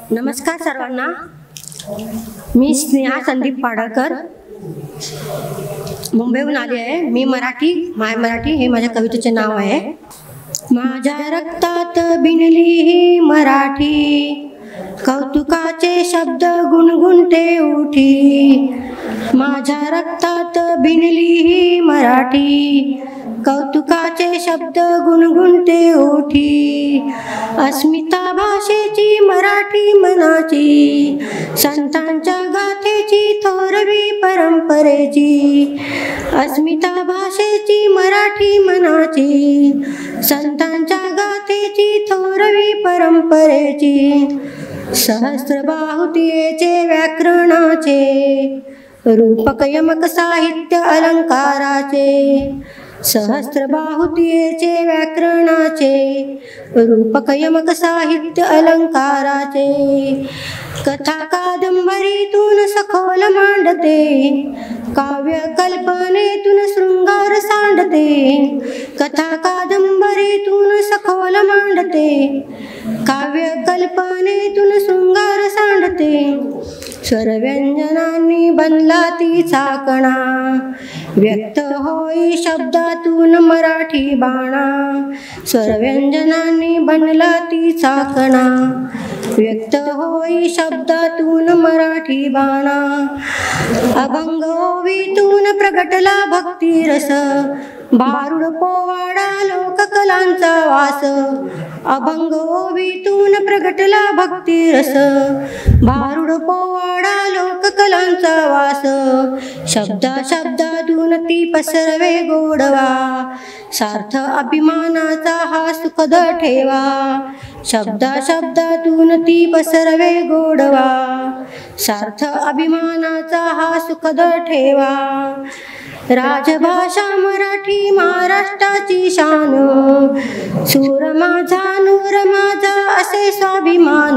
नमस्कार सर्वांना, मी स्नेहा संदीप पाडळकर मुंबईहून आली आहे। मी मराठी, माय मराठी हे माझ्या कवितेचे नाव आहे। माझ्या रक्तात बिनली ही मराठी, कौतुकाचे शब्द गुणगुणते उठी। माझ्या रक्तात बिनली ही मराठी, कौतुकाचे शब्द गुणगुणते ओठी। अस्मिता भाषेची मराठी मनाची, संतांच्या गाथेची थोरवी परंपरेची। अस्मिता भाषेची मराठी मनाची, संतांच्या गाथेची थोरवी परंपरेची। सहस्रबाहुतीचे व्याकरणाचे, रूपक यमक साहित्य अलंकाराचे। सहस्रबाहुतीचे व्याकरणाचे, रूपक यमक साहित्य अलंकाराचे। कथा कादंबरीतून सखोल मांडते, काव्य कल्पनेतून शृंगार सांडते। कथा कादंबरीतून सखोल मांडते, काव्य कल्पनेतून शृंगार सांडते। स्वरव्यंजनांनी बनला तिचा कणा, व्यक्त होई शब्दातून मराठी बाणा। स्वरव्यंजनांनी बनला तिचा कणा, व्यक्त होई शब्दातून मराठी बाणा। अभंग ओवीतून प्रगटला भक्तिरस, भारुड पोवाडा लोककलांचा वास। अभंग ओवीतून प्रगटला भक्तिरस, भारुड पोवाडा लोककलांचा वास। शब्दा शब्दातून ती पसरवे गोडवा, सार्थ अभिमानाचा हा सुखद ठेवा। शब्दा शब्दातून ती पसरवे गोडवा, सार्थ अभिमानाचा हा सुखद ठेवा। राजभाषा मराठी महाराष्ट्राची शान, सूर माझा नूर माझा असे स्वाभिमान।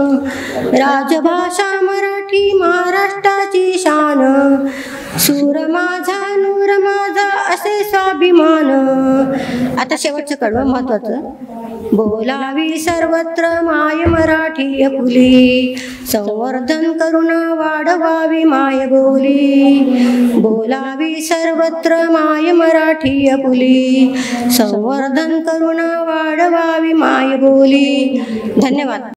राजभाषा मराठी महाराष्ट्राची शान, सूर माझा नूर माझा असे स्वाभिमान। आता शेवटचं कडवं महत्वाचं। बोलावी सर्वत्र माय मराठी आपुली, संवर्धन करून वाढवावी माय बोली। बोलावी सर्वत्र माय मराठी आपुली, संवर्धन करून वाढवावी माय बोली। धन्यवाद।